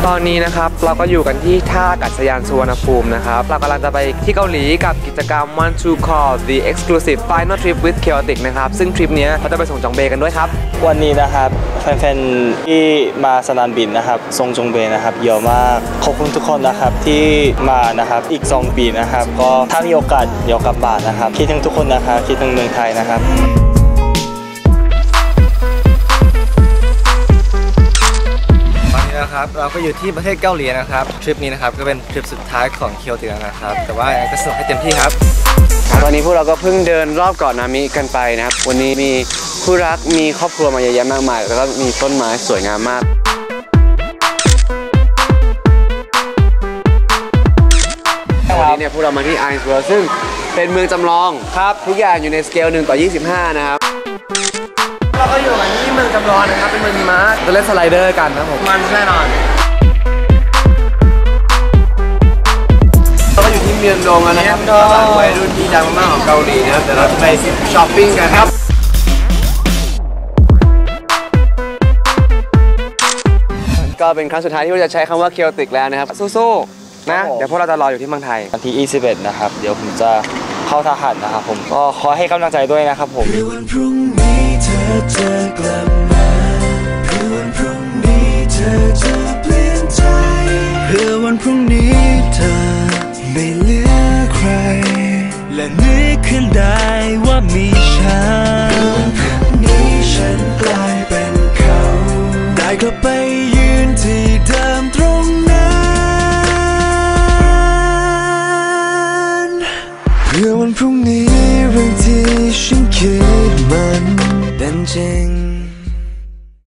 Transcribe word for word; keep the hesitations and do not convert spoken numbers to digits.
ตอนนี้นะครับเราก็อยู่กันที่ท่าอากาศยานสุวรรณภูมินะครับเรากำลังจะไปที่เกาหลีกับกิจกรรม One to Call the Exclusive Final Trip with Chaotic นะครับซึ่งทริปนี้เราจะไปส่งจองเบกันด้วยครับวันนี้นะครับแฟนๆที่มาสนามบินนะครับส่งจองเบนะครับเยอะมากขอบคุณทุกคนนะครับที่มานะครับอีกสองปีนะครับก็ถ้ามีโอกาสเดี๋ยวกลับบ้านนะครับคิดถึงทุกคนนะครับคิดถึงเมืองไทยนะครับนะครับเราก็อยู่ที่ประเทศเกาหลีนะครับทริปนี้นะครับก็เป็นทริปสุดท้ายของเคียวตินะครับแต่ว่าก็สนุกให้เต็มที่ครับตอนนี้พวกเราก็เพิ่งเดินรอบเกาะนามิกันไปนะครับวันนี้มีคู่รักมีครอบครัวมาเยอะแยะมากมายแล้วก็มีต้นไม้สวยงามมากวันนี้เนี่ยพวกเรามาที่ไอซ์เวิร์ซึ่งเป็นเมืองจำลองครับทุกอย่างอยู่ในสเกลหนึ่งต่อยี่สิบห้านะครับเราก็อยู่ที่เมืองจำลองนะครับเป็นเมืองหิมะจะเล่นสไลเดอร์กันนะผมมันแน่นอนเราก็อยู่ที่เมียนดงนะครับตลาดวัยรุ่นที่ดังมากของเกาหลีนะครับแต่เราจะไปช้อปปิ้งกันครับก็เป็นครั้งสุดท้ายที่เราจะใช้คำว่าเคียวติกแล้วนะครับสู้ๆนะเดี๋ยวพวกเราจะรออยู่ที่เมืองไทยวันที่ยี่สิบเอ็ดนะครับเดี๋ยวผมจะเข้าทหารนะครับผมก็ขอให้กำลังใจด้วยนะครับผมวันพรุ่งนี้เธอจะกลับมาเพื่อวันพรุ่งนี้เธอจะเปลี่ยนใจเพื่อวันพรุ่งนี้เธอไม่เหลือใครและนึกขึ้นได้ว่ามีฉันวันพรุ่งนี้ฉันกลายเป็นเขาได้กลับไปยืนที่เดิมตรงนั้นเพื่อวันพรุ่งนี้เรื่องที่ฉันคิดมันเป็นจริง